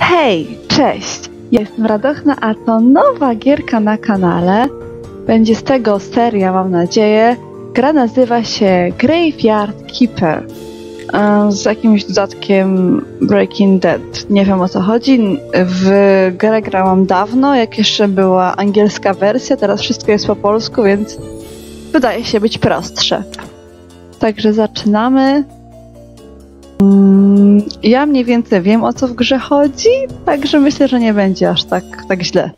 Hej, cześć! Ja jestem Radochna, a to nowa gierka na kanale. Będzie z tego seria, mam nadzieję. Gra nazywa się Graveyard Keeper. Z jakimś dodatkiem Breaking Dead. Nie wiem, o co chodzi. W grę grałam dawno, jak jeszcze była angielska wersja. Teraz wszystko jest po polsku, więc wydaje się być prostsze. Także zaczynamy. Ja mniej więcej wiem, o co w grze chodzi, także myślę, że nie będzie aż tak źle.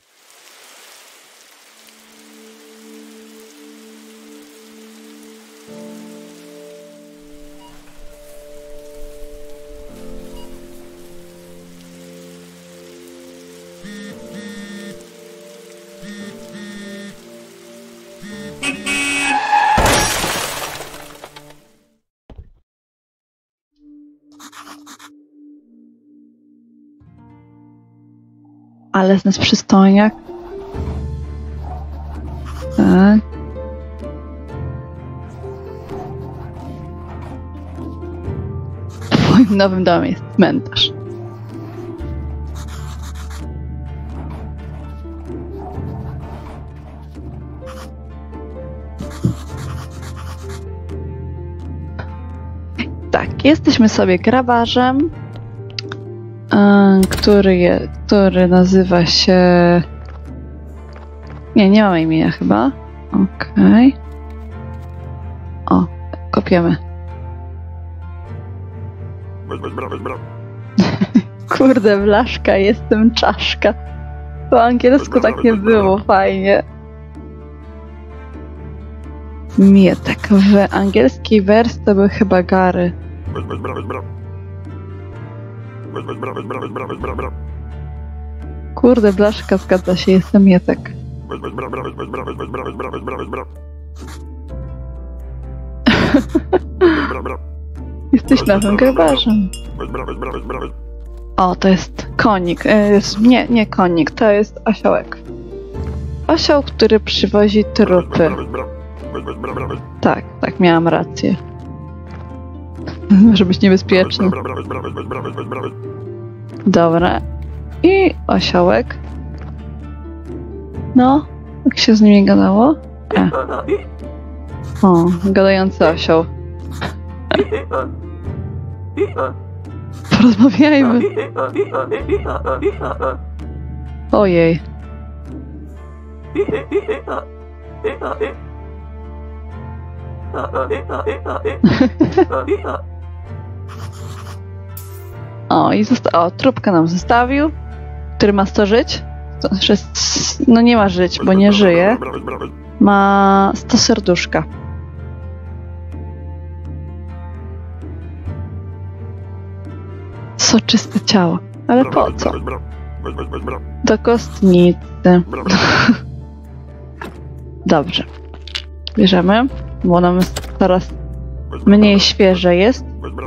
Ale z nas przystojniak. Tak. W moim nowym domie jest cmentarz. Tak, jesteśmy sobie grabarzem. Który nazywa się... Nie mamy imienia chyba. Okej. O, kopiemy. Kurde, blaszka, jestem czaszka. Po angielsku tak nie było, fajnie. Mietek. W angielskiej wersji to był chyba Gary. Kurde, blaszka, zgadza się, jestem Mietek. Jesteś nowym grabarzem. O, to jest konik. Nie konik, to jest osiołek. Osioł, który przywozi trupy. Tak, miałam rację. Może być niebezpieczny. Dobra. I osiołek. No, jak się z nimi gadało? O, gadający osioł. Porozmawiajmy. Ojej. O, i trupkę nam zostawił, który ma 100 żyć. No nie ma żyć, bo nie żyje. Ma 100 serduszka. Soczyste ciało. Ale po co? Do kostnicy. Dobrze. Bierzemy, bo nam coraz mniej świeże jest.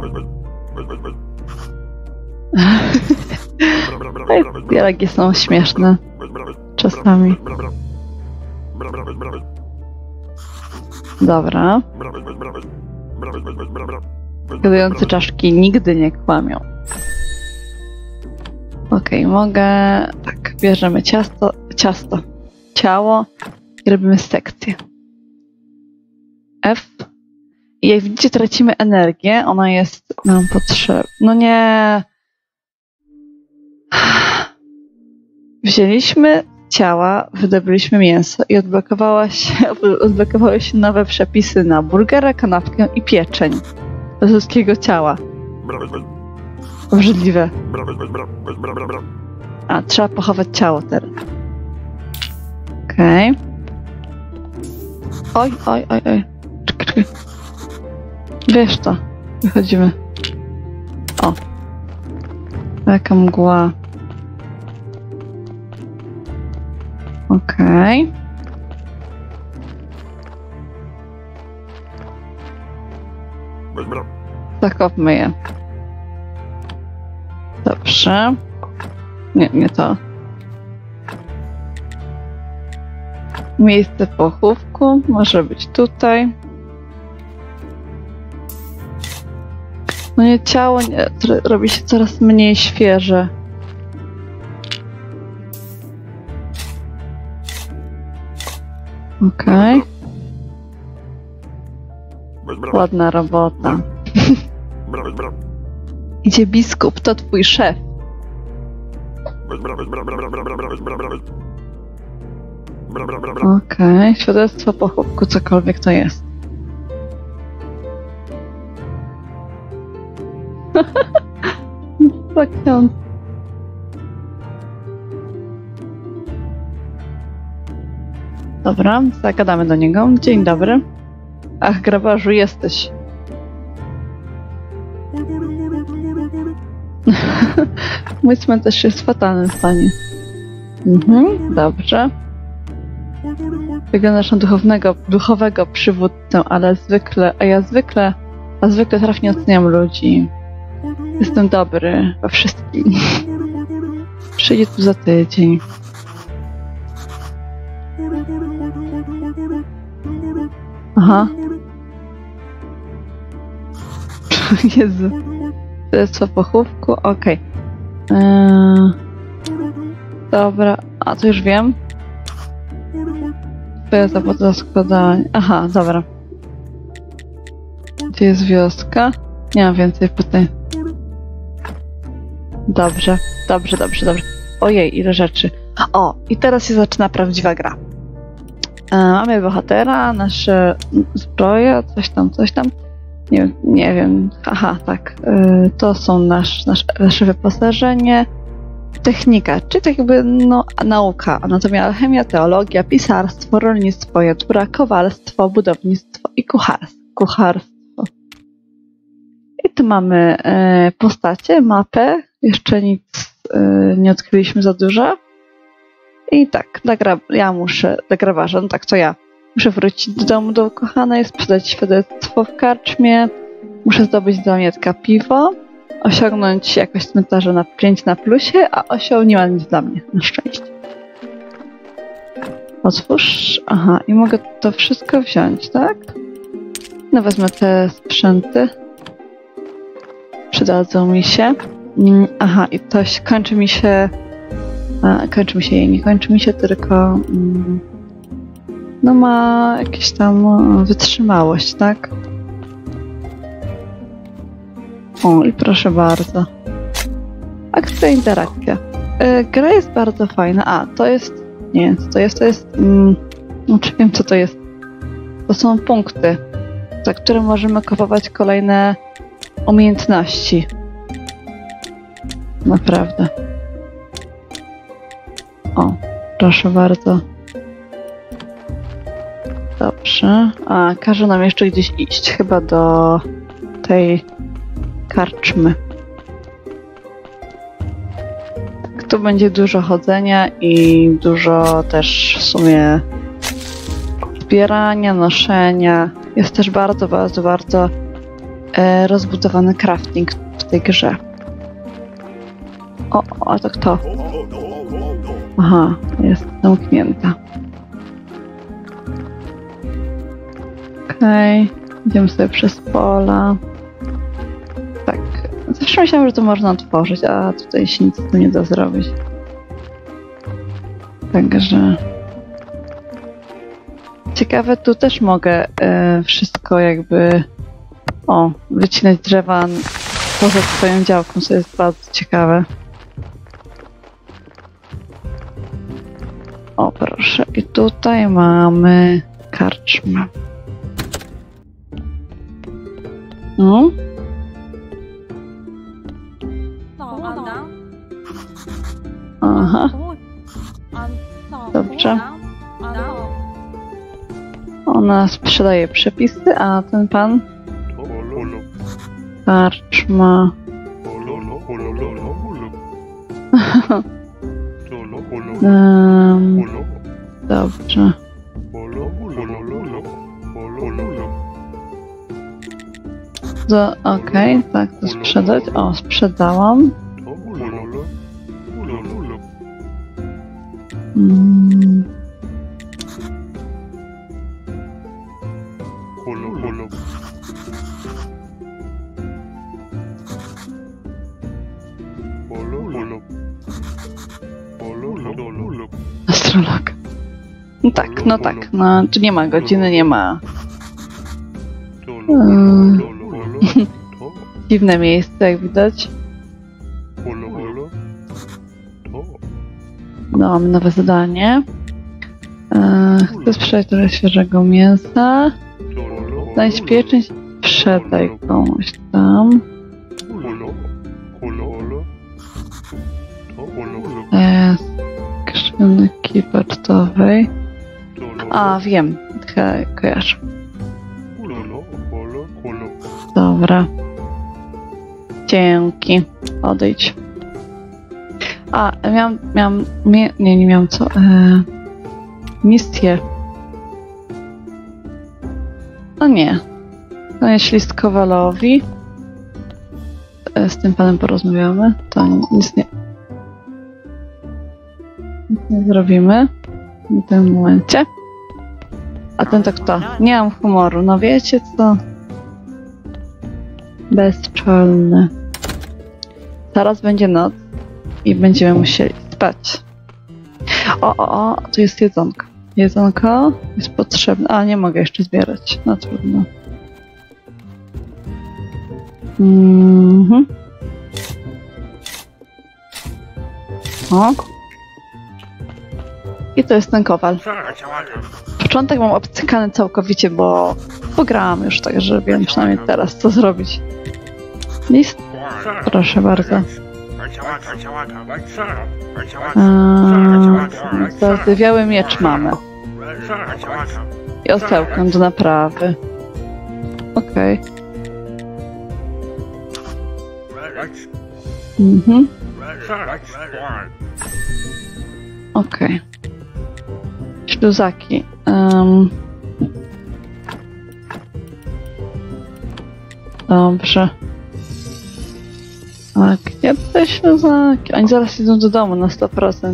Dialogi są śmieszne. Czasami. Dobra. Gadające czaszki nigdy nie kłamią. Okej, mogę... Tak, bierzemy ciało i robimy sekcję. F. I jak widzicie, tracimy energię. Ona jest nam potrzebna. No nie... Wzięliśmy ciała, wydobyliśmy mięso i odblokowały się nowe przepisy na burgera, kanapkę i pieczeń. Do ludzkiego ciała. Obrzydliwe. A, trzeba pochować ciało teraz. Okej. Oj. Czekaj. Wiesz to. Wychodzimy. O. Jaka mgła. Okej. Zakopmy je. Dobrze. Nie to. Miejsce pochówku może być tutaj. No nie, ciało robi się coraz mniej świeże. Okej. Ładna robota. Idzie biskup, to twój szef. Okej, świadectwo pochówku, cokolwiek to jest. To ksiądz. Dobra, zagadamy do niego. Dzień dobry. Ach, grabarzu, jesteś. Mój cmentarz jest w fatalnym stanie. Dobrze. Wyglądasz na duchowego przywódcę, ale zwykle trafnie oceniam ludzi. Jestem dobry we wszystkim. Przyjdzie tu za tydzień. Aha. Jezu. Świadectwo pochówku, okej. Dobra, a to już wiem. To jest za składanie. Aha, dobra. Gdzie jest wioska? Nie mam więcej pytań. Dobrze. Ojej, ile rzeczy. O, i teraz się zaczyna prawdziwa gra. Mamy bohatera, nasze zbroje, coś tam. Nie wiem. Aha, tak. To są nasze wyposażenie. Technika, czyli tak jakby nauka, anatomia, alchemia, teologia, pisarstwo, rolnictwo, jadłura, kowalstwo, budownictwo i kucharstwo. I tu mamy postacie, mapę, jeszcze nic nie odkryliśmy za dużo. I tak, ja muszę, dla grabarza, no tak to ja. Muszę wrócić do domu do ukochanej, sprzedać świadectwo w karczmie, muszę zdobyć dla Mietka piwo, osiągnąć jakość cmentarza na 5 na plusie, a osioł nie ma nic dla mnie, na szczęście. Otwórz, aha, i mogę to wszystko wziąć, tak? No wezmę te sprzęty. Przydadzą mi się. Aha, i to kończy mi się jej, nie kończy mi się, tylko no ma jakieś tam wytrzymałość, tak? O, i proszę bardzo. Akcja, interakcja. Gra jest bardzo fajna. A, to jest... Nie wiem, co to jest. To jest... Znaczy wiem, co to jest. To są punkty, za które możemy kupować kolejne umiejętności. Naprawdę. O, proszę bardzo. Dobrze. A, każe nam jeszcze gdzieś iść. Chyba do tej karczmy. Tak, tu będzie dużo chodzenia i dużo też w sumie zbierania, noszenia. Jest też bardzo rozbudowany crafting w tej grze. O, a to kto? Aha, jest zamknięta. Okej, idziemy sobie przez pola. Tak, zawsze myślałam, że to można otworzyć, a tutaj się nic tu nie da zrobić. Także... Ciekawe, tu też mogę wszystko jakby... O, wycinać drzewa poza swoją działką, co jest bardzo ciekawe. O, proszę. I tutaj mamy karczmę. No. Aha. Dobrze. Ona sprzedaje przepisy, a ten pan? Karczma. Dobrze. Okej, tak, to sprzedać. O, sprzedałam. Astrolog. No tak, no tak. No, tu nie ma godziny, nie ma. Dziwne miejsce, jak widać. No, mamy nowe zadanie. Chcę sprzedać trochę świeżego mięsa. Znajdź pieczęć, sprzedaj komuś tam. Skrzynki pocztowej. A, wiem. Kojarzę. Dobra. Dzięki. Odejdź. A, nie miałam co. Misję. No nie. To jest list Kowalowi. Z tym panem porozmawiamy. To nic nie zrobimy w tym momencie. A ten to kto? Nie mam humoru. No wiecie co? Bezczelny. Zaraz będzie noc i będziemy musieli spać. O, tu jest jedzonko. Jedzonko jest potrzebne. A, nie mogę jeszcze zbierać. No trudno. O. I to jest ten kowal. Początek mam obcykany całkowicie, bo pograłam już, także wiem przynajmniej teraz co zrobić. List? Proszę bardzo. Zardzewiały miecz mamy. I osełkę do naprawy. Okej. Okej. Śluzaki. Dobrze. A gdzie te śluzaki? Oni zaraz idą do domu na 100%.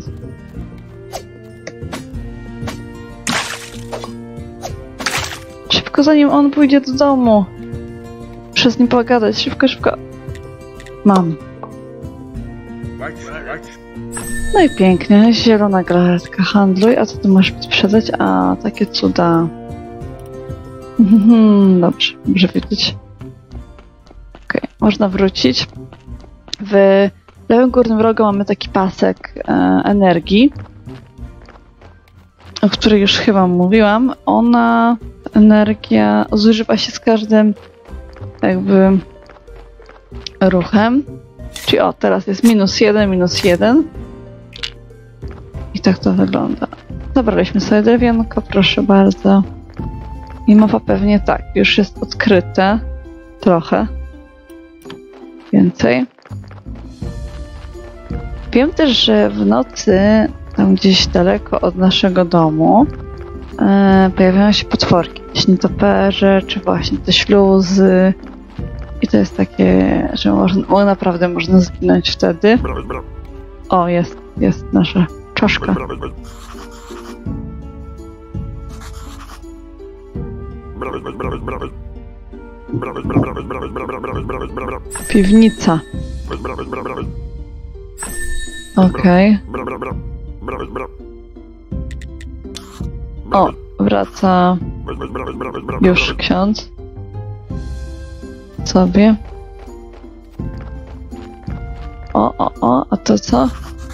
Szybko zanim on pójdzie do domu. Muszę z nim pogadać. Szybko, szybko. Mam. No i pięknie. Zielona galaretka. Handluj. A co ty możesz sprzedać? A, takie cuda. Dobrze wiedzieć. Okej, można wrócić. W lewym górnym rogu mamy taki pasek energii, o której już chyba mówiłam. Energia zużywa się z każdym jakby ruchem. Czyli teraz jest -1. I tak to wygląda. Zabraliśmy sobie drewienko, proszę bardzo. I mowa pewnie tak, już jest odkryte. Trochę. Więcej. Wiem też, że w nocy, tam gdzieś daleko od naszego domu, pojawiają się potworki. Nietoperze, czy właśnie te śluzy. I to jest takie, że naprawdę można zginąć wtedy. O, jest nasza czaszka. Piwnica. Okej. O, wraca już ksiądz. Sobie. A to co?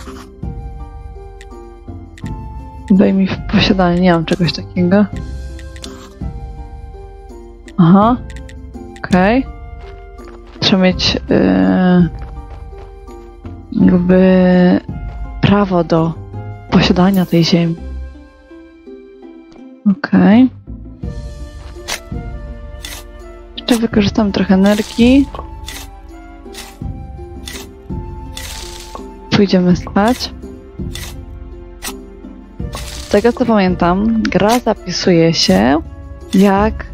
Wyjmij w posiadanie, nie mam czegoś takiego. Aha. Okej. Trzeba mieć jakby prawo do posiadania tej ziemi. Okej. Jeszcze wykorzystam trochę energii. Pójdziemy spać. Z tego co pamiętam, gra zapisuje się, jak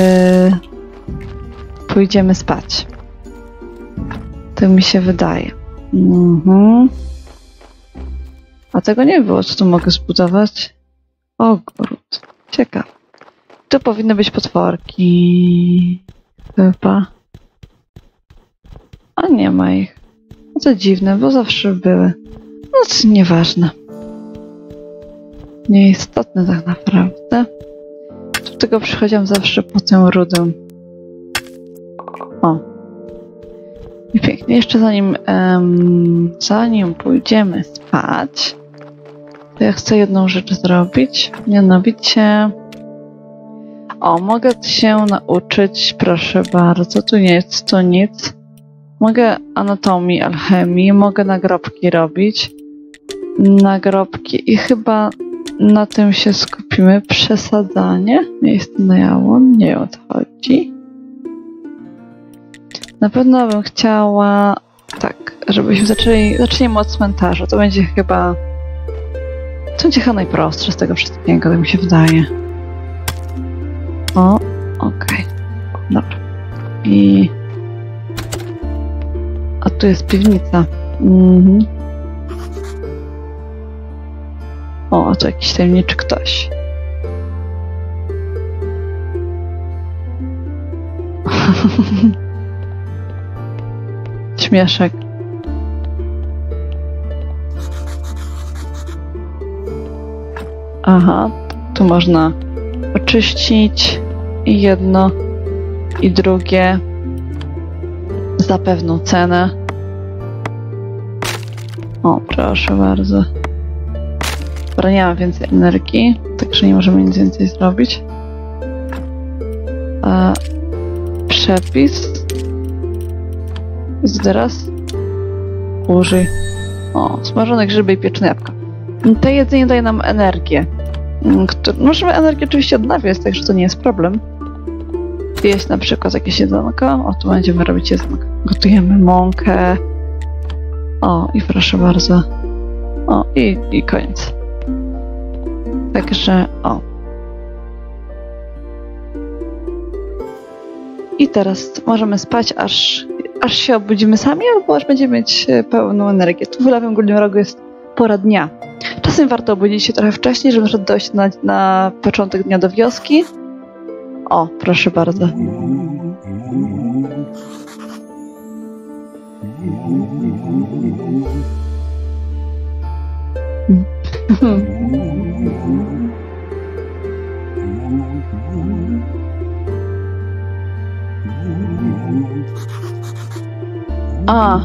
pójdziemy spać. To mi się wydaje. A tego nie było. Co tu mogę zbudować? Ogród. Ciekawe. Tu powinny być potworki. Chyba. A nie ma ich. No to dziwne, bo zawsze były. No to nieważne. nieistotne tak naprawdę. Do tego przychodziłam zawsze po tę rudę. O. I pięknie. Jeszcze zanim pójdziemy spać, to ja chcę jedną rzecz zrobić. Mianowicie... O, mogę się nauczyć, proszę bardzo. Tu nie jest to nic. Mogę anatomii, alchemii, mogę nagrobki robić. Nagrobki i chyba na tym się skupimy. Przesadzanie. Jest na jałon. Nie wiem, o co chodzi. Na pewno bym chciała... Tak, żebyśmy zaczniemy od cmentarza. To będzie chyba najprostsze z tego wszystkiego, tak mi się wydaje. O, okej. Dobra. I... A tu jest piwnica. O, a tu jakiś tajemniczy ktoś. Śmieszek. Aha, tu można oczyścić i jedno, i drugie za pewną cenę. O, proszę bardzo. Dobra, nie mam więcej energii, także nie możemy nic więcej zrobić. Przepis. I teraz użyj. O, smażone grzyby i pieczone jabłka. To jedzenie daje nam energię. Możemy energię oczywiście odnawiać, także to nie jest problem. Jeść na przykład jakieś jedzonko. O, tu będziemy robić jedzonko. Gotujemy mąkę. O, i proszę bardzo. O, i koniec. Także, o. I teraz możemy spać, aż się obudzimy sami, albo aż będziemy mieć pełną energię. Tu w lewym górnym rogu jest pora dnia. Czasem warto obudzić się trochę wcześniej, żeby dojść na początek dnia do wioski. O, proszę bardzo. A.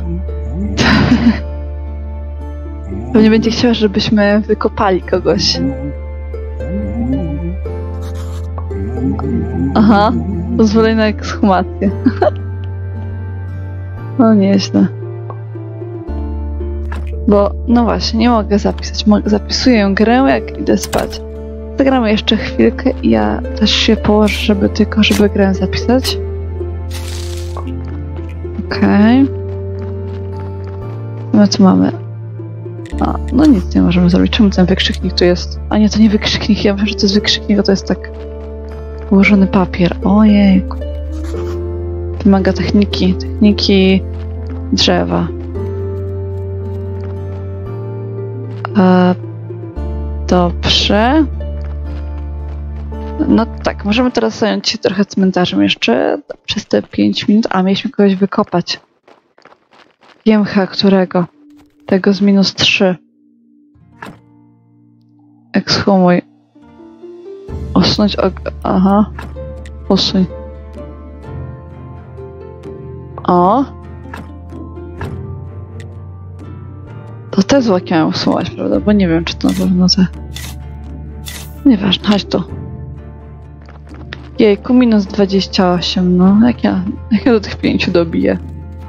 Pewnie będzie chciała, żebyśmy wykopali kogoś. Aha, pozwolenie na ekshumację. No nieźle. Bo, no właśnie, nie mogę zapisać. Zapisuję grę, jak idę spać. Zagramy jeszcze chwilkę i ja też się położę, żeby grę zapisać. Okej. No co mamy? A, no nic nie możemy zrobić. Czemu ten wykrzyknik tu jest? A nie, to nie wykrzyknik. Ja wiem, że to jest wykrzyknik, a to jest tak ułożony papier. Ojejku. Wymaga techniki drzewa. Dobrze. No tak, możemy teraz zająć się trochę cmentarzem jeszcze przez te 5 minut. A, mieliśmy kogoś wykopać. Wiem chyba którego. Tego z -3. Ekshumuj. Usunąć aha. Usuń. O. To te zwłoki miałem usuwać, prawda? Bo nie wiem, czy to na pewno te... Nieważne, chodź tu. Jejku, -28, no. Jak ja do tych 5 dobiję.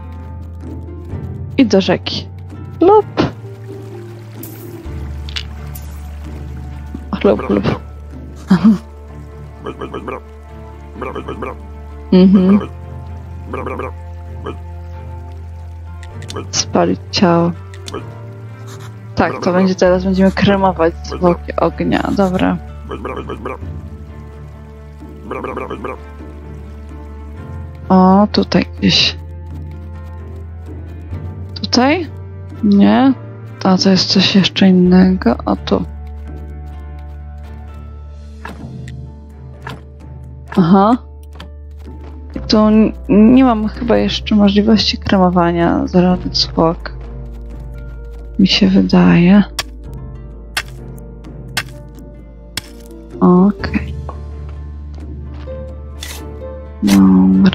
I do rzeki. Lub. Lub. Spalić ciało. Tak, to będzie teraz. Będziemy kremować zwłoki ognia. Dobra. O, tutaj gdzieś. Tutaj? Nie. A to jest coś jeszcze innego. O, tu. Aha. I tu nie mam chyba jeszcze możliwości kremowania żadnych zwłok. Mi się wydaje.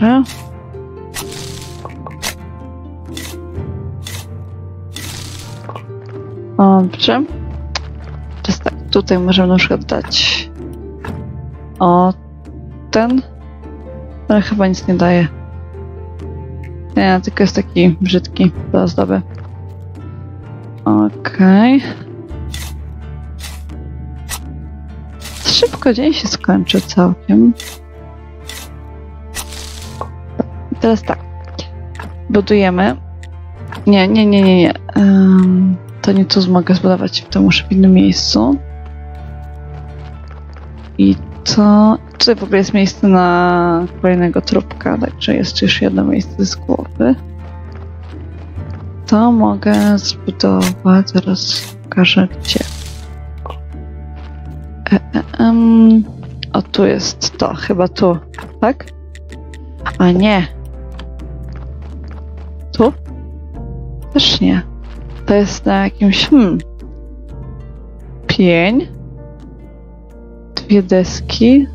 Dobrze. Dobrze. Teraz tak, tutaj możemy na przykład dać ten, ale chyba nic nie daje. Nie, tylko jest taki brzydki do ozdoby. Okej. Szybko dzień się skończy całkiem. I teraz tak. Budujemy. Nie. To nie tu mogę zbudować, to muszę w innym miejscu. I to... Tutaj w ogóle jest miejsce na kolejnego trupka, także jest już jedno miejsce z głowy. To mogę zbudować, zaraz pokażę gdzie. O, tu jest to, chyba tu, tak? A nie. Tu? Też nie. To jest na jakimś, pień. 2 deski.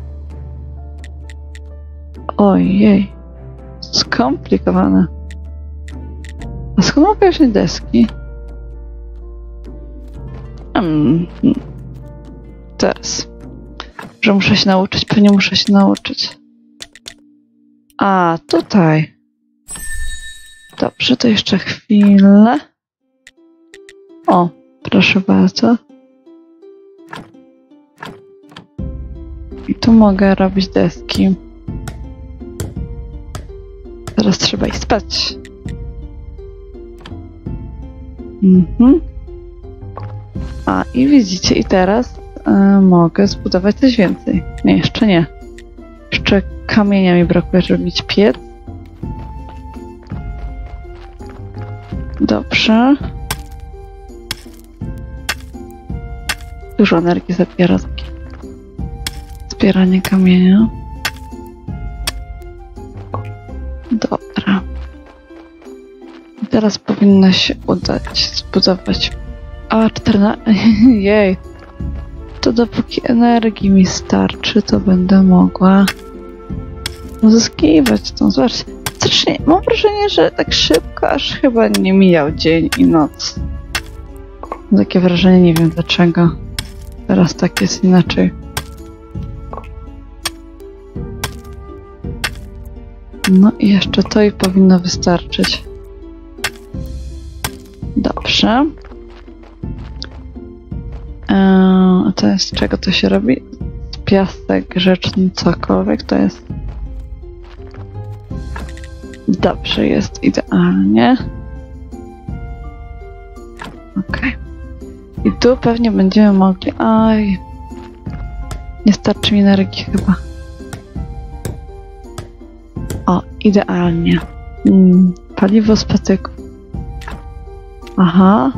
Ojej. Skomplikowane. A skąd mogę wziąć deski? Teraz. Że muszę się nauczyć, pewnie muszę się nauczyć. A, tutaj. Dobrze, to jeszcze chwilę. O, proszę bardzo. I tu mogę robić deski. Teraz trzeba iść spać. A, i widzicie, i teraz mogę zbudować coś więcej. Nie, jeszcze nie. Jeszcze kamienia mi brakuje, żeby mieć piec. Dobrze. Dużo energii zabiera takie zbieranie kamienia. Dobra. I teraz powinno się udać zbudować... A, 14... Jej. To dopóki energii mi starczy, to będę mogła uzyskiwać tą. Zobaczcie. Strasznie, mam wrażenie, że tak szybko, aż chyba nie mijał dzień i noc. Mam takie wrażenie, nie wiem dlaczego. Teraz tak jest inaczej. No i jeszcze to i powinno wystarczyć. Dobrze. A to jest z czego to się robi? Piasek rzeczny, cokolwiek to jest. Dobrze, jest idealnie. Okej. I tu pewnie będziemy mogli... Aj. Nie starczy mi energii chyba. O, idealnie. Paliwo z patyku. Aha.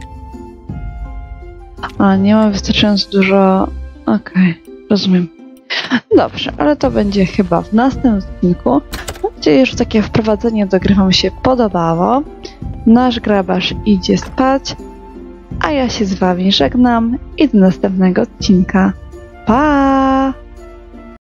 A, nie mam wystarczająco dużo... Okej, rozumiem. Dobrze, ale to będzie chyba w następnym odcinku. Mam nadzieję, że takie wprowadzenie do gry wam się podobało. Nasz grabarz idzie spać, a ja się z wami żegnam i do następnego odcinka. Pa!